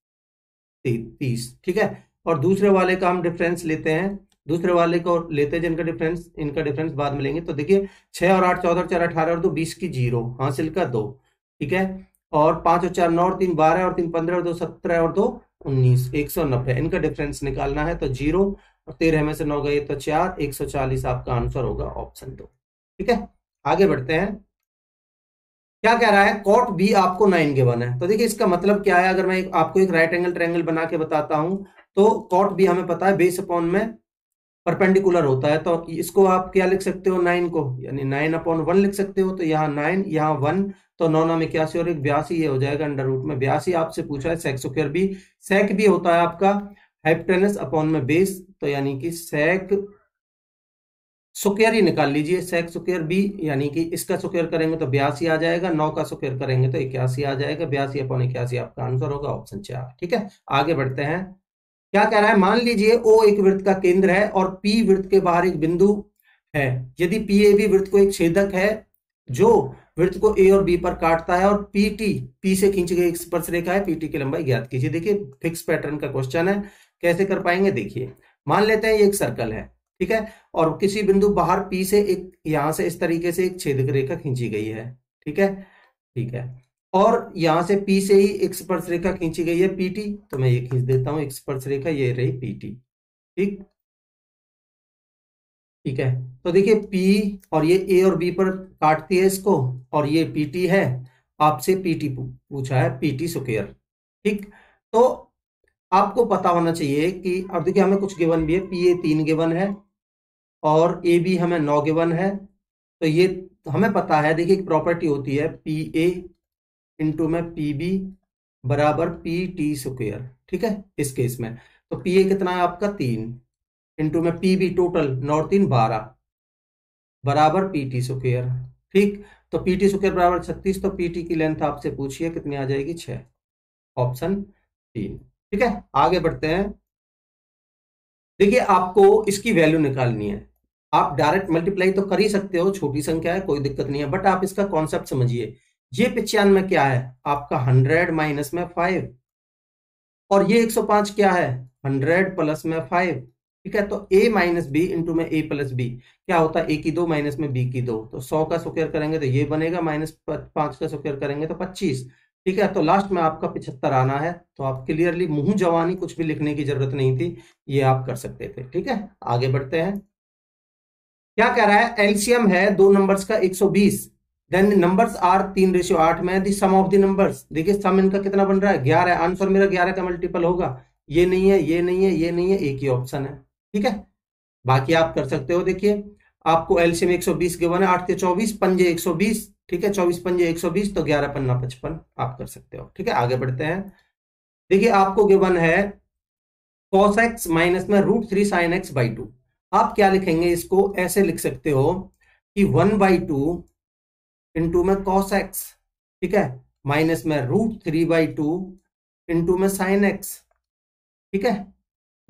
तीस। ठीक है, और दूसरे वाले का हम डिफरेंस लेते हैं, दूसरे वाले को लेते हैं जिनका डिफरेंस, इनका डिफरेंस बाद में लेंगे। तो देखिए छह और आठ चौदह, चार अठारह और दो बीस की जीरो, हासिल का दो। ठीक है, और पांच और चार नौ और तीन बारह और तीन पंद्रह और दो सत्रह और दो उन्नीस, एक सौ नब्बे, इनका डिफरेंस निकालना है। तो जीरो और तेरह में से नौ गए तो चार, एक सौ चालीस आपका आंसर होगा ऑप्शन दो। ठीक है, आगे बढ़ते हैं। क्या कह रहा है, कॉट बी आपको नाइन गिवन है। तो देखिए इसका मतलब क्या है, अगर मैं एक, आपको एक राइट एंगल ट्रायंगल बना के बताता हूं, तो कॉट बी हमें पता है बेस अपॉन में परपेंडिकुलर होता है, तो इसको आप क्या लिख सकते हो, नाइन को यानी नाइन अपॉन वन लिख सकते हो। तो यहाँ नाइन, यहाँ वन, तो नौ नौ में इक्यासी और एक बयासी, ये हो जाएगा अंडर रूट में बयासी। आपसे पूछा है सेक स्क्वायर बी, सेक भी होता है आपका हाइपोटेनस अपॉन में बेस, तो यानी कि सेक स्क्वायर ही निकाल लीजिए, सेक स्क्वायर बी, यानी कि इसका स्क्वायर करेंगे तो बयासी आ जाएगा, नौ का स्क्वायर करेंगे तो इक्यासी आ जाएगा, बयासी अपॉन इक्यासी आपका आंसर होगा ऑप्शन चार। ठीक है, आगे बढ़ते हैं। क्या कह रहा है, मान लीजिए ओ एक वृत्त का केंद्र है और पी वृत्त के बाहर एक बिंदु है। यदि पी ए बी वृत्त को एक छेदक है जो वृत्त को ए और बी पर काटता है, और पी टी पी से खींची गई एक स्पर्श रेखा है, पीटी की लंबाई ज्ञात कीजिए। देखिए फिक्स पैटर्न का क्वेश्चन है, कैसे कर पाएंगे, देखिए मान लेते हैं ये एक सर्कल है। ठीक है, और किसी बिंदु बाहर पी से एक, यहां से इस तरीके से एक छेदक रेखा खींची गई है। ठीक है, ठीक है, और यहां से पी से ही एक स्पर्श रेखा खींची गई है पीटी, तो मैं ये खींच देता हूं एक स्पर्श रेखा, ये रही पीटी। ठीक, ठीक है, तो देखिए पी और ये ए और बी पर काटती है इसको, और ये पीटी है, आपसे पीटी पूछा है, पीटी स्क्वायर। ठीक, तो आपको पता होना चाहिए कि, अब देखिए हमें कुछ गिवन भी है, पी ए तीन गिवन है और ए बी हमें नौ गिवन है। तो ये हमें पता है, देखिए एक प्रॉपर्टी होती है पी ए इंटू में पी बी बराबर पी टी स्क्वायर। ठीक है, इस केस में तो पी ए कितना है आपका तीन, इंटू में पी बी टोटल नौ तीन बारह बराबर पी टी स्क्वायर। ठीक, तो पी टी स्क्वायर बराबर छत्तीस, तो पी टी की लेंथ आपसे पूछिए कितनी आ जाएगी, छह, ऑप्शन तीन। ठीक है, आगे बढ़ते हैं। देखिए आपको इसकी वैल्यू निकालनी है, आप डायरेक्ट मल्टीप्लाई तो कर ही सकते हो, छोटी संख्या है कोई दिक्कत नहीं है, बट आप इसका कॉन्सेप्ट समझिए। ये पिचानवे क्या है आपका, हंड्रेड माइनस में फाइव, और ये एक सौ पांच क्या है, हंड्रेड प्लस में फाइव। ठीक है, तो a माइनस बी इंटू में a प्लस बी क्या होता है, a की दो माइनस में b की दो, तो सौ का स्क्वायर करेंगे तो ये बनेगा, माइनस पांच का स्क्वायर करेंगे तो पच्चीस। ठीक है, तो लास्ट में आपका पिछहत्तर आना है, तो आप क्लियरली मुंह जवानी कुछ भी लिखने की जरूरत नहीं थी, ये आप कर सकते थे। ठीक है, आगे बढ़ते हैं। क्या कह रहा है, एलसीएम है दो नंबर्स का एक सौ बीस, देन नंबर्स आर तीन रेशियो आठ में, the sum of the numbers. देखिए सम इनका कितना बन रहा है, ग्यारह, आंसर मेरा ग्यारह का मल्टीपल होगा, ये नहीं है, ये नहीं है, ये नहीं है, एक ही ऑप्शन है। ठीक है, बाकी आप कर सकते हो। देखिए आपको एलसीएम एक सौ बीस गिवन है, आठ के चौबीस, पंजे एक सौ बीस। ठीक है, चौबीस पंजे एक सौ बीस, तो ग्यारह पन्ना पचपन, आप कर सकते हो। ठीक है, आगे बढ़ते हैं। देखिए आपको गिवन है कॉस एक्स माइनस में root three sine x by two. आप क्या लिखेंगे, इसको ऐसे लिख सकते हो कि वन बाई टू इंटू में कॉस एक्स, ठीक है, माइनस में root three by two into में साइन एक्स। ठीक है, ठीक है,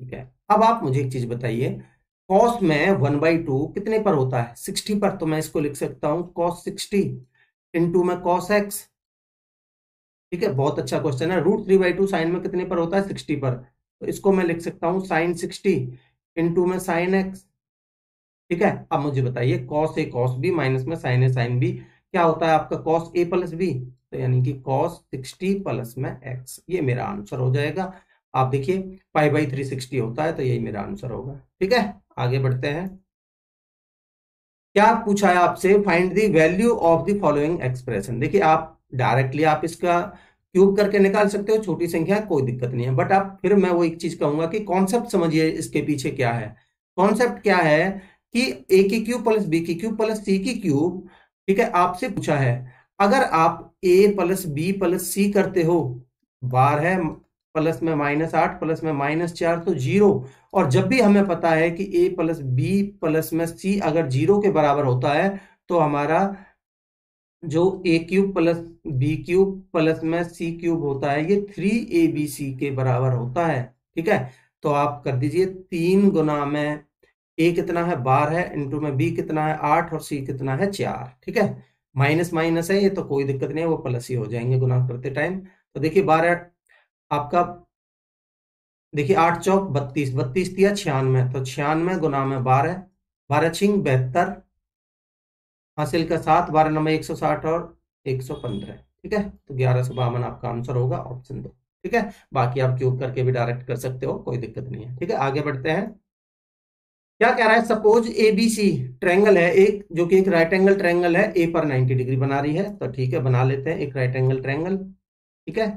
अब आप मुझे एक चीज बताइए, कॉस में वन बाई टू कितने पर होता है? सिक्सटी पर। तो मैं इसको लिख सकता हूं कॉस सिक्सटी इंटू में कॉस एक्स। ठीक है, बहुत अच्छा क्वेश्चन है। Root three by two sine में कितने पर होता है? सिक्सटी पर। तो इसको मैं लिख सकता हूं साइन सिक्सटी इंटू में साइन एक्स। ठीक है, अब मुझे बताइए cos A cos B minus में साइन ए साइन बी क्या होता है आपका? Cos A plus B. तो यानी कि कॉस सिक्सटी प्लस में एक्स, ये मेरा आंसर हो जाएगा। आप देखिए पाई बाई थ्री सिक्सटी होता है, तो यही मेरा आंसर होगा। ठीक है, आगे बढ़ते हैं। क्या पूछा है आपसे? Find the value of the following expression. देखिए आप डायरेक्टली आप इसका क्यूब करके निकाल सकते हो, छोटी संख्या कोई दिक्कत नहीं है, बट आप फिर मैं वो एक चीज कहूंगा कि कॉन्सेप्ट समझिए इसके पीछे क्या है। कॉन्सेप्ट क्या है कि ए की क्यूब प्लस बी की क्यूब प्लस सी की क्यूब। ठीक है, आपसे पूछा है अगर आप A plus B plus C करते हो, बार है प्लस में माइनस आठ प्लस में माइनस चार तो जीरो। और जब भी हमें पता है कि ए प्लस बी प्लस में सी अगर जीरो के बराबर होता है, तो हमारा जो A cube plus B cube plus में सी क्यूब होता है, ये थ्री ए बी सी के बराबर होता है। ठीक है, तो आप कर दीजिए तीन गुना में ए कितना है? बारह है, इंटू में बी कितना है? आठ, और सी कितना है? चार। ठीक है, माइनस माइनस है ये तो कोई दिक्कत नहीं है, वो प्लस ही हो जाएंगे गुना करते टाइम। तो देखिए बारह आपका, देखिए आठ चौक बत्तीस, बत्तीस दिया छियानवे, तो छियानवे गुना में बारह, बारह छिंग बहत्तर, हासिल का सात, बारह नंबर एक सौ साठ और एक सौ पंद्रह। ठीक है, तो ग्यारह सौ बावन आपका आंसर होगा ऑप्शन दो। ठीक है, बाकी आप क्यूब करके भी डायरेक्ट कर सकते हो, कोई दिक्कत नहीं है। ठीक है, आगे बढ़ते हैं। क्या कह रहा है? Suppose A B C triangle है एक, जो कि एक राइट एंगल ट्रायंगल है, ए पर नाइंटी डिग्री बना रही है। तो ठीक है, बना लेते हैं एक राइट एंगल ट्रायंगल। ठीक है,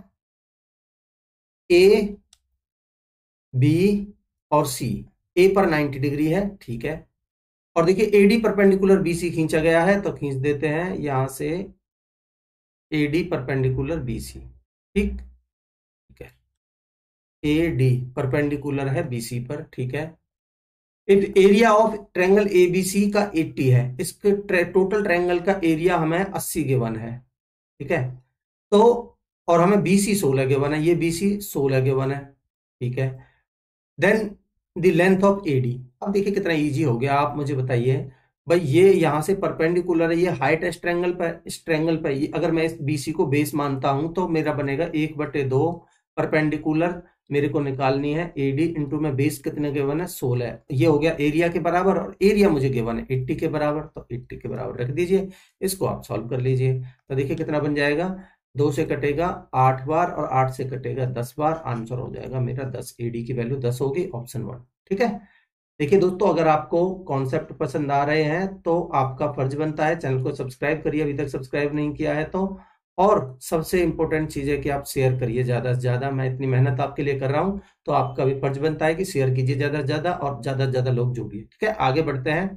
ए बी और सी, ए पर नाइंटी डिग्री है। ठीक है, और देखिए एडी परपेंडिकुलर बीसी खींचा गया है, तो खींच देते हैं यहां से एडी परपेंडिकुलर बीसी। ठीक ठीक है, एडी परपेंडिकुलर है बीसी पर। ठीक है, if area of triangle ABC का अस्सी है, इसके टोटल ट्रायंगल का एरिया हमें अस्सी गिवन है। ठीक है, तो और हमें बीसी सोलह गिवन है, ये बीसी सोलह गिवन है। ठीक है, then the length of AD. अब देखिए कितना इजी हो गया। आप मुझे बताइए भाई, ये यहां से परपेंडिकुलर है, ये हाइट है ट्रायंगल पर, इस ट्रायंगल पर ये अगर मैं इस बीसी को बेस मानता हूं, तो मेरा बनेगा एक बटे दो परपेंडिकुलर मेरे को निकालनी है एडी इंटू में बेस कितने गिवन है? सोलह। ये हो गया एरिया के बराबर, और एरिया मुझे गिवन है अस्सी के बराबर, तो अस्सी के बराबर रख दीजिए। इसको आप सॉल्व कर लीजिए, तो देखिए कितना बन जाएगा। दो से कटेगा आठ बार और आठ से कटेगा दस बार, आंसर हो जाएगा मेरा दस। एडी की वैल्यू दस होगी, ऑप्शन वन। ठीक है, देखिए दोस्तों, अगर आपको कॉन्सेप्ट पसंद आ रहे हैं तो आपका फर्ज बनता है चैनल को सब्सक्राइब करिए, अभी तक सब्सक्राइब नहीं किया है तो। और सबसे इंपॉर्टेंट चीज है कि आप शेयर करिए ज्यादा से ज्यादा। मैं इतनी मेहनत आपके लिए कर रहा हूं, तो आपका भी फर्ज बनता है कि शेयर कीजिए ज्यादा से ज्यादा, और ज्यादा से ज्यादा लोग जुड़िए। ठीक है, आगे बढ़ते हैं।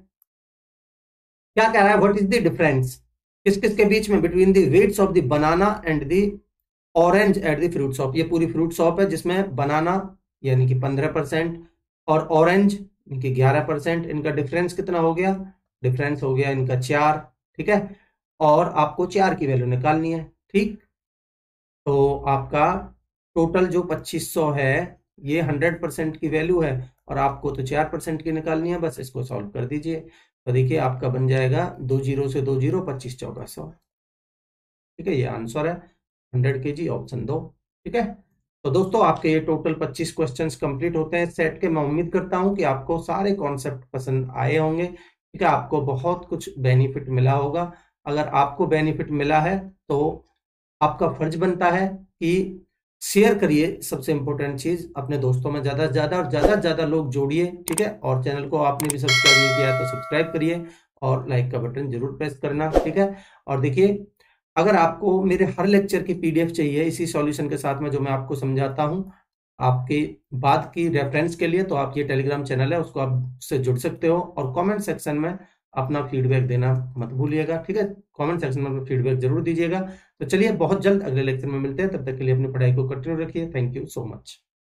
क्या कह रहा है? व्हाट इज द डिफरेंस किस किस के बीच में? Between the weights of the banana and the orange at the fruit shop. ये पूरी फ्रूट शॉप है जिसमें बनाना यानी कि पंद्रह परसेंट और ऑरेंज यानी कि ग्यारह परसेंट, इनका डिफरेंस कितना हो गया? डिफरेंस हो गया इनका चार। ठीक है, और आपको चार की वैल्यू निकालनी है। ठीक, तो आपका टोटल जो पच्चीस सौ है, ये हंड्रेड परसेंट की वैल्यू है, और आपको तो चार परसेंट की निकालनी है। बस इसको सॉल्व कर दीजिए, तो देखिए आपका बन जाएगा दो जीरो से दो जीरो, पच्चीस चौका सौ। ठीक है, ये आंसर है हंड्रेड के जी, ऑप्शन दो। ठीक है, तो दोस्तों आपके ये टोटल पच्चीस क्वेश्चंस कंप्लीट होते हैं सेट के। मैं उम्मीद करता हूं कि आपको सारे कॉन्सेप्ट पसंद आए होंगे। ठीक है, आपको बहुत कुछ बेनिफिट मिला होगा। अगर आपको बेनिफिट मिला है तो आपका फर्ज बनता है कि शेयर करिए, सबसे इंपॉर्टेंट चीज अपने दोस्तों में ज्यादा से ज्यादा, और ज्यादा से ज्यादा लोग जोड़िए। ठीक है, और चैनल को आपने भी सब्सक्राइब नहीं किया है तो सब्सक्राइब करिए, और लाइक का बटन जरूर प्रेस करना। ठीक है, और देखिए अगर आपको मेरे हर लेक्चर की पीडीएफ चाहिए इसी सॉल्यूशन के साथ में जो मैं आपको समझाता हूं आपके बाद की रेफरेंस के लिए, तो आप ये टेलीग्राम चैनल है उसको आप उससे जुड़ सकते हो, और कमेंट सेक्शन में अपना फीडबैक देना मत भूलिएगा। ठीक है, कमेंट सेक्शन में फीडबैक जरूर दीजिएगा। तो चलिए बहुत जल्द अगले लेक्चर में मिलते हैं, तब तक के लिए अपनी पढ़ाई को कंटिन्यू रखिए। Thank you so much.